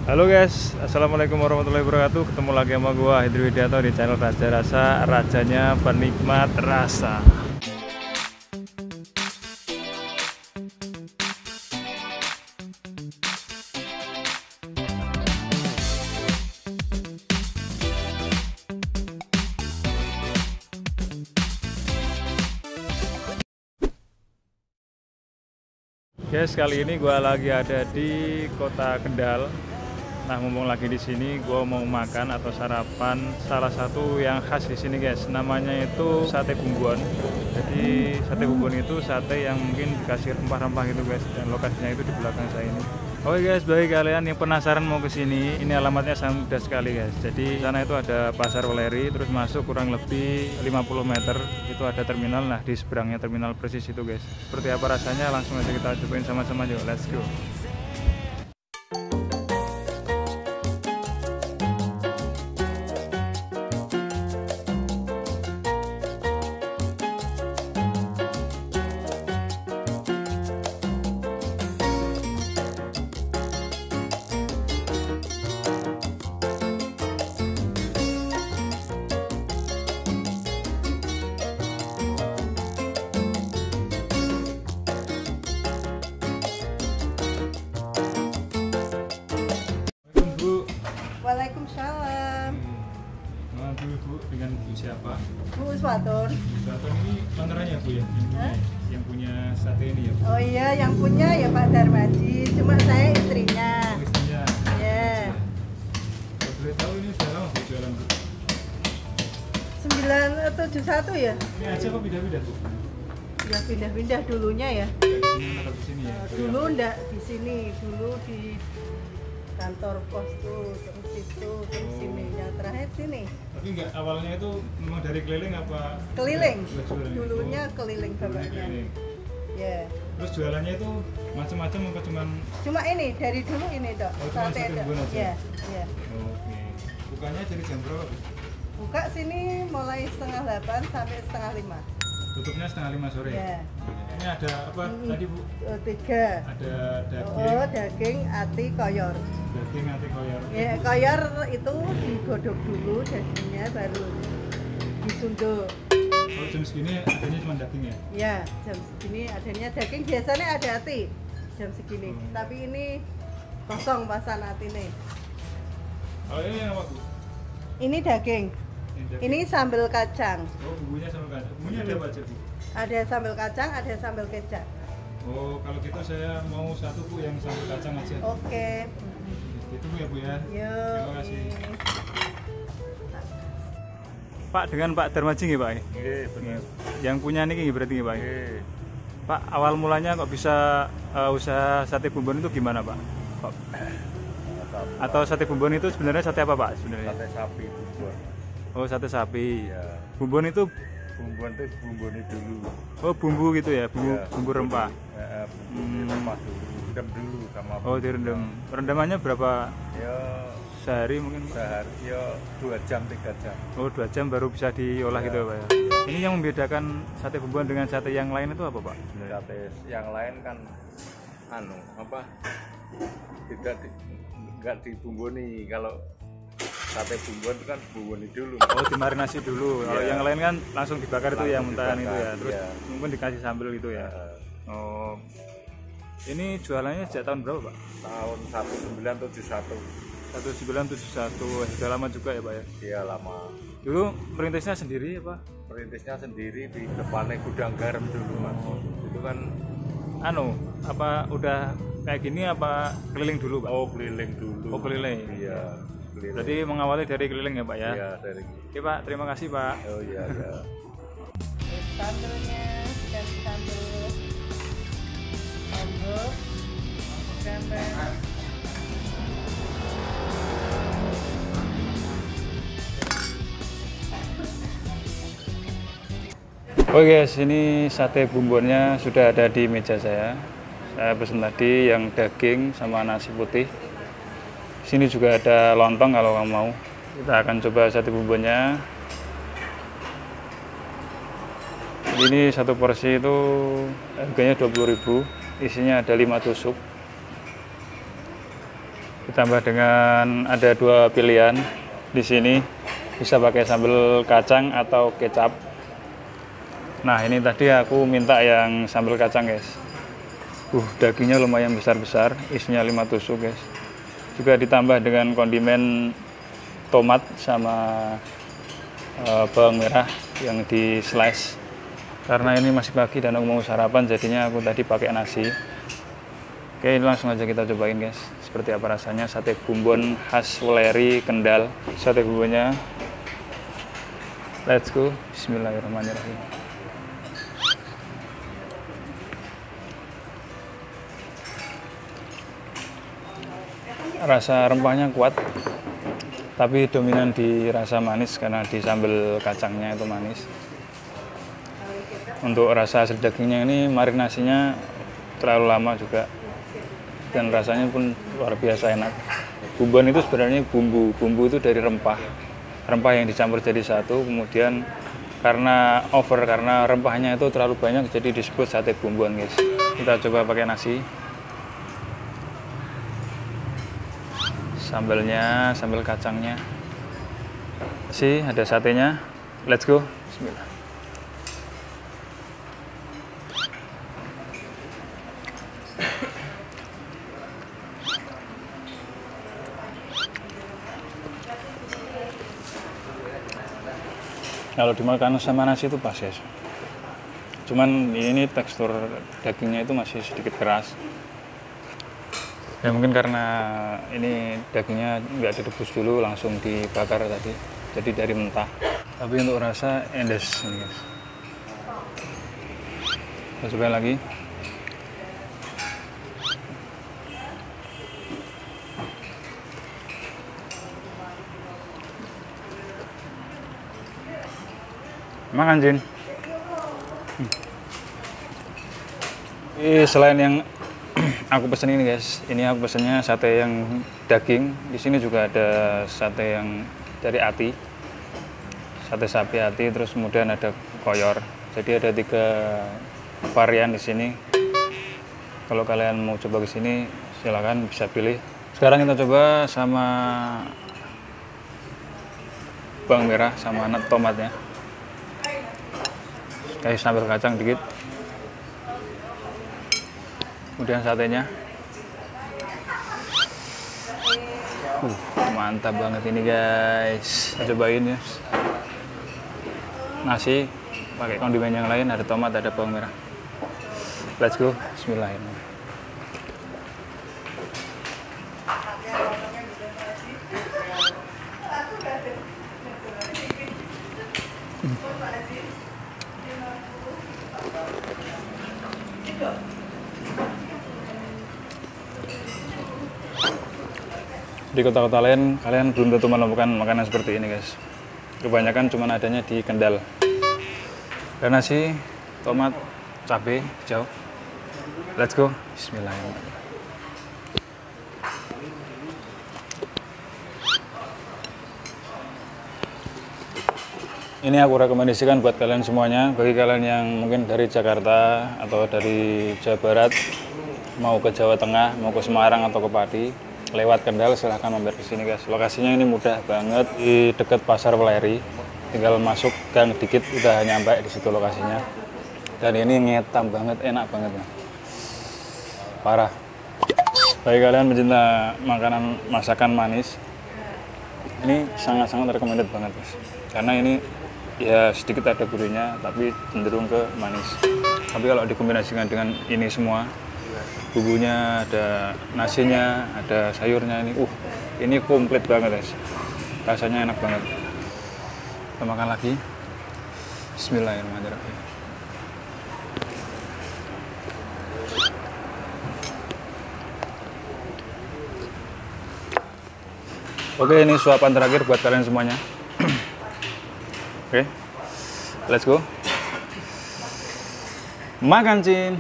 Halo guys, assalamualaikum warahmatullahi wabarakatuh. Ketemu lagi sama gua Hendri Widianto di channel Raja Rasa, rajanya penikmat rasa. Guys, kali ini gua lagi ada di Kota Kendal. Nah, mumpung lagi di sini, gue mau makan atau sarapan salah satu yang khas di sini, guys. Namanya itu sate bumbon. Jadi sate bumbon itu sate yang mungkin dikasih rempah-rempah gitu, guys. Dan lokasinya itu di belakang saya ini. Oke guys, bagi kalian yang penasaran mau ke sini, ini alamatnya sangat mudah sekali, guys. Jadi sana itu ada Pasar Weleri, terus masuk kurang lebih 50 meter itu ada terminal. Nah, di seberangnya terminal persis itu, guys. Seperti apa rasanya? Langsung aja kita cobain sama-sama, yuk. Let's go. Waalaikumsalam. Dulu Bu, dengan Bu siapa? Bu Uswatun. Uswatun ini kontrakannya Bu ya? Yang punya sate ini ya Bu? Oh iya, yang punya ya Pak Darmaji, cuma saya istrinya. Oh, istrinya? Iya. Kalau boleh tahu ini sudah lama Bu jualan Bu? 971 ya? Ini aja kok beda-beda Bu? Ya pindah-pindah dulunya ya. Atau di sini ya? Dulu enggak di sini, dulu di kantor pos tuh, terus itu, terus sini, yang terakhir sini. Tapi enggak, awalnya itu memang dari keliling apa? Keliling, Enggak jualan? dulunya Oh, keliling dulunya bapaknya. keliling. Ya. Terus jualannya itu macam-macam apa cuman? Cuma ini, dari dulu ini dok, Oh, cuma sate Dok. bumbon aja? Ya, ya. Oke. Bukanya dari jam berapa Bu? Buka sini mulai 7:30 sampai 4:30. Tutupnya 4:30 sore? Ya. Ini ada apa tadi Bu? 3. Ada daging, Oh, daging, ati, koyor. daging nanti koyor. Ya, koyor itu digodok dulu dagingnya baru disunduk. Kalau jam segini adanya cuma daging ya? Ya, jam segini adanya daging, biasanya ada ati jam segini. Tapi ini kosong pasan ati nih. Kalau ini apa Bu? Ini daging. Daging. Ini sambal kacang. Oh, bumbunya sama kacang. Bumbunya ada apa aja Bu? Ada sambal kacang, ada sambal kecap. Oh, kalau gitu saya mau satu Bu yang sambal kacang aja. Oke. Itu Bu ya Bu ya? Yuk. Terima kasih. ini. Pak, dengan Pak Darmaji nggih Pak? Nggih, bener. Yang punya niki berarti nggih Pak? Nggih. Pak, awal mulanya kok bisa usaha sate bumbon itu gimana Pak? Pak? Atau sate bumbon itu sebenarnya sate apa Pak sebenarnya? Sate sapi bumbon. Oh, sate sapi. Ya. Bumbon itu Bumbon itu bumboni dulu. oh bumbu gitu ya, bumbu Ya, bumbu rempah. Bumbu rempah dulu. Rendam dulu sama Oh, direndam. Rendamannya berapa Ya sehari mungkin? Pak? sehari ya 2 jam 3 jam. Oh, 2 jam baru bisa diolah Ya. gitu ya Pak ya. Ini yang membedakan sate bumbon dengan sate yang lain itu apa Pak? Sate yang lain kan apa? Tidak dibumboni. Kalau sate bumbon itu kan bumboni dulu. Oh, dimarinasi dulu. Kalau Iya. yang lain kan langsung dibakar itu yang Langsung mentahan itu dibakar, ya. Terus iya. mungkin dikasih sambal gitu ya. Oh. Ini jualannya sejak tahun berapa, Pak? Tahun 1971. 1971. Sudah lama juga ya, Pak ya. Dia lama. Dulu perintisnya sendiri ya, Pak? Perintisnya sendiri di depannya gudang garam dulu Mas. Itu kan apa udah kayak gini apa keliling dulu, Pak? Oh, keliling dulu. Oh, keliling. Iya, keliling. Berarti mengawali dari keliling ya, Pak ya? Iya, dari. Oke, Pak. Terima kasih, Pak. Oh iya, iya. Sambelnya dan sambel lombok, gambar. Oke guys, ini sate bumbonnya sudah ada di meja saya. Saya pesan tadi yang daging sama nasi putih. Sini juga ada lontong kalau kamu mau. Kita akan coba sate bumbonnya. Ini satu porsi itu harganya 20.000, isinya ada 5 tusuk. Ditambah dengan ada 2 pilihan di sini, bisa pakai sambal kacang atau kecap. Nah, ini tadi aku minta yang sambal kacang, guys. Dagingnya lumayan besar-besar, isinya 5 tusuk, guys. Juga ditambah dengan kondimen tomat sama bawang merah yang di slice. Karena ini masih pagi dan aku mau sarapan, jadinya aku tadi pakai nasi. Oke, langsung aja kita cobain, guys. Seperti apa rasanya sate bumbon khas Weleri Kendal. Sate bumbonnya, let's go. Bismillahirrahmanirrahim. Rasa rempahnya kuat, tapi dominan di rasa manis karena di sambal kacangnya itu manis. Untuk rasa dagingnya ini marinasinya terlalu lama juga, dan rasanya pun luar biasa enak. Bumbon itu sebenarnya bumbu itu dari rempah yang dicampur jadi satu, kemudian karena rempahnya itu terlalu banyak jadi disebut sate bumbon, guys. Kita coba pakai nasi. Sambalnya, sambal kacangnya. Ada satenya. Let's go. Bismillah. Kalau dimakan sama nasi itu pas, ya. Cuman ini tekstur dagingnya itu masih sedikit keras. Ya mungkin karena ini dagingnya nggak direbus dulu, langsung dibakar tadi, jadi dari mentah. Tapi untuk rasa endes ini, guys. Kita coba lagi. Makan, Jin. Selain yang aku pesen ini, guys, ini aku pesennya sate yang daging. Di sini juga ada sate yang dari ati, sate sapi ati, terus kemudian ada koyor. Jadi ada 3 varian di sini. Kalau kalian mau coba ke sini, silakan bisa pilih. Sekarang kita coba sama bawang merah sama tomatnya. Kasih sambal kacang dikit. Kemudian satenya. Mantap banget ini, guys. Kita cobain, ya. Nasi pakai kondimen yang lain, ada tomat, ada bawang merah. Let's go. Bismillahirrahmanirrahim. Di kota-kota lain kalian belum tentu menemukan makanan seperti ini, guys. Kebanyakan cuma adanya di Kendal. Dan nasi, tomat, cabai, hijau. Let's go. Bismillahirrahmanirrahim. Ini aku rekomendasikan buat kalian semuanya. Bagi kalian yang mungkin dari Jakarta atau dari Jawa Barat, mau ke Jawa Tengah, mau ke Semarang atau ke Pati, lewat Kendal, silahkan mampir ke sini, guys. Lokasinya ini mudah banget, di dekat Pasar Weleri. Tinggal masuk gang dikit udah nyampe di situ lokasinya. Dan ini ngetam banget, enak banget, ya. Parah. Bagi kalian pencinta makanan masakan manis, ini sangat-sangat recommended banget, guys. Karena ini ya sedikit ada gurihnya, tapi cenderung ke manis. Tapi kalau dikombinasikan dengan ini semua, bumbunya, ada nasinya, ada sayurnya, ini komplit banget, guys. Rasanya enak banget. Kita makan lagi. Bismillahirrahmanirrahim. Oke, ini suapan terakhir buat kalian semuanya. Oke, let's go. Makan, Cin.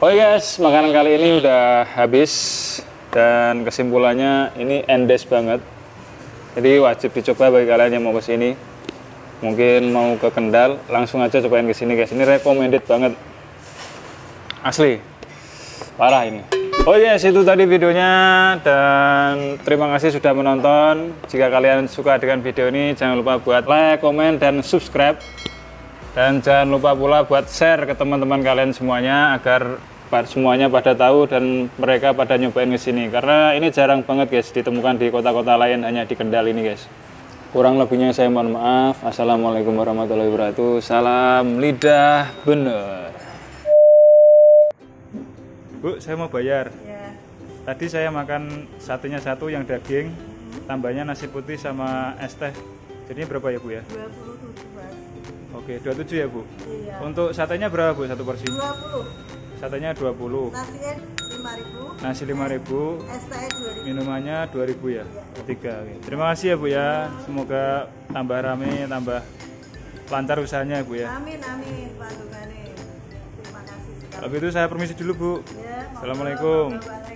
Oke guys, makanan kali ini udah habis dan kesimpulannya ini endes banget. Jadi wajib dicoba bagi kalian yang mau ke sini. Mungkin mau ke Kendal, langsung aja cobain ke sini guys. Ini recommended banget. Asli. Parah ini. Oh yes, itu tadi videonya dan terima kasih sudah menonton. Jika kalian suka dengan video ini, jangan lupa buat like, komen, dan subscribe. Dan jangan lupa pula buat share ke teman-teman kalian semuanya agar semuanya pada tahu dan mereka pada nyobain ke sini. Karena ini jarang banget guys ditemukan di kota-kota lain, hanya di Kendal ini guys. Kurang lebihnya saya mohon maaf. Assalamualaikum warahmatullahi wabarakatuh. Salam lidah bener. Bu, saya mau bayar. Ya. Tadi saya makan satenya satu yang daging, tambahnya nasi putih sama es teh. Jadinya berapa ya Bu ya? 27 Mas. Oke, 27 ya Bu. Iya. Untuk satenya berapa Bu satu porsi? 20. Satenya 20. Nasinya 5.000. Nasi 5.000. Es teh 2.000. Minumannya 2.000 ya? 3. Oke. Terima kasih ya Bu ya. Semoga tambah rame, tambah lancar usahanya ya Bu ya. Amin amin Pak Dugane. Terima kasih sekali. Kalau gitu saya permisi dulu Bu. Ya, Assalamualaikum. Waalaikumsalam.